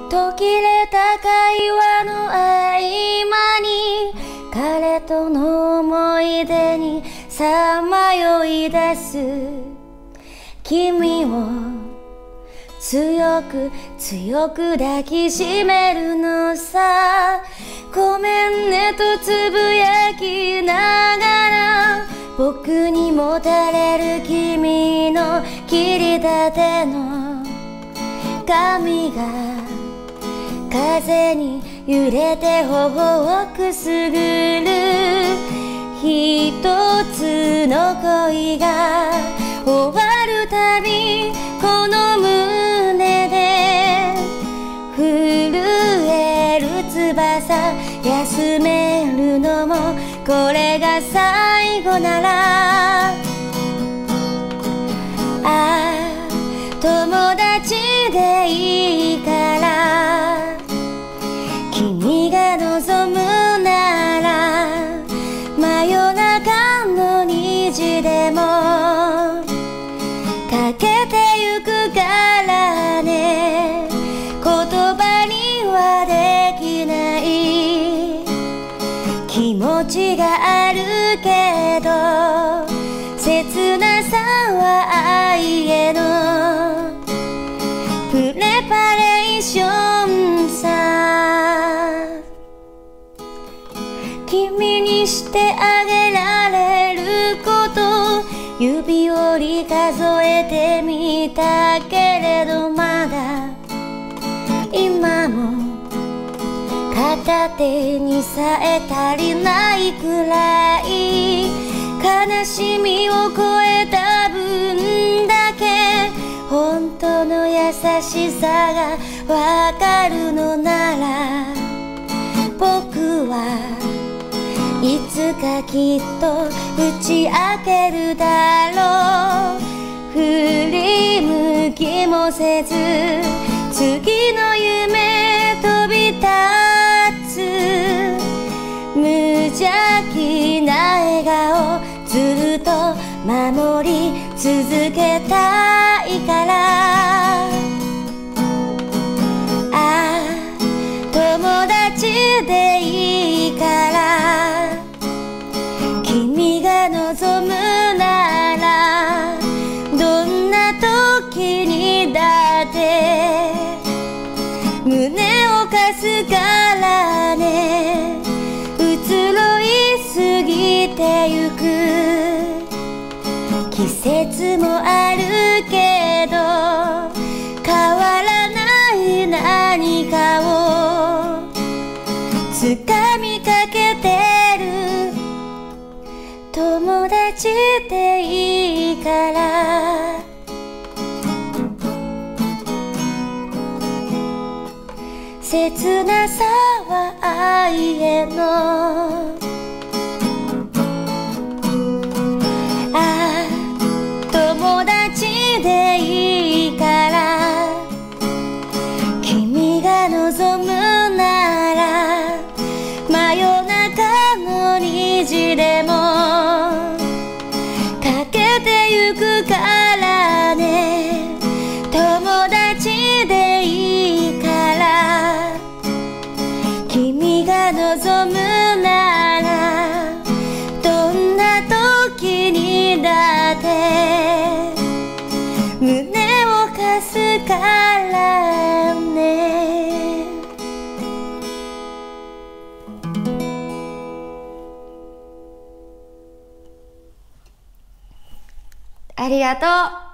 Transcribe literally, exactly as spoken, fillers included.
途切れた会話の合間に彼との思い出にさまよい出す君を強く強く抱きしめるのさ。ごめんねとつぶやきながら僕にもたれる君の切り立ての髪が風に揺れて頬をくすぐる。一つの恋が終わるたびこの胸で震える翼休めるのもこれが最後なら。ああ友達でいいから君が望むなら真夜中の虹でもかけてゆくからね。言葉にはできない気持ちがあるけど切なさは愛へのプレパレーションさ。君にしてあげられること指折り数えてみたけれどまだ今も片手にさえ足りないくらい悲しみを超えた分だけ本当の優しさがわかるのなら僕はいつかきっと打ち明けるだろう。振り向きもせず次の夢飛び立つ無邪気な笑顔ずっと守り続けたいから。ああ友達でいいから君が望むならどんな時にだって胸を貸すからね。移ろい過ぎてゆく季節もあるけど変わらない何かを掴みかけてる友達でいいから切なさは愛へのああ友達でいいから君が望むなら真夜中の虹でもかけてゆくからね。友達でいいから君が望むならどんな時にだって胸を貸すからね。ありがとう。